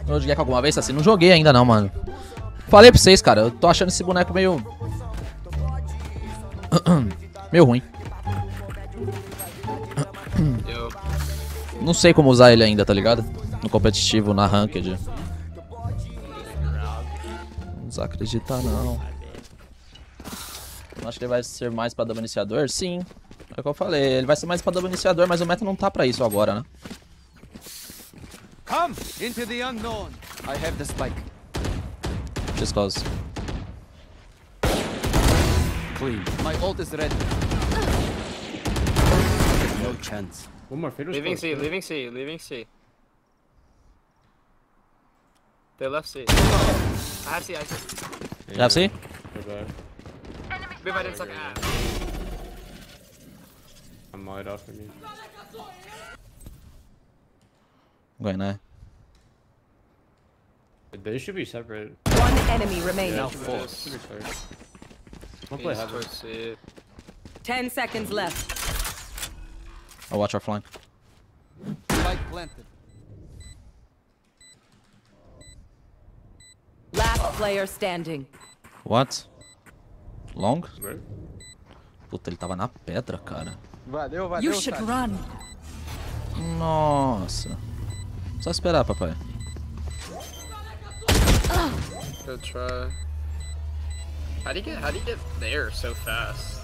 Jogou de GEKKO alguma vez, assim? Não joguei ainda não, mano. Falei pra vocês, cara. Eu tô achando esse boneco meio... meio ruim. Não sei como usar ele ainda, tá ligado? No competitivo, na ranked. Não desacredita não. Acho que ele vai ser mais pra double iniciador? Sim. É o que eu falei. Ele vai ser mais pra double iniciador, mas o meta não tá pra isso agora, né? Come into the unknown. I have the spike. Just close. Clean. My ult is ready. No chance. One more fader. Leaving C, leaving C, leaving C. They left C. I have C, I have C. Já sei? Maybe I didn't suck. I'm wide off for me. Going, né? They should be separate. One enemy remaining. Now full. Should be clear. I'll play heaven. 10 seconds left. I'll watch our flank. Spike planted. Last player standing. What? Long? Right? Puta, ele tava na pedra, cara. Valeu, valeu. You should run. Nossa. Só esperar, papai. Good try. How do you get there so fast?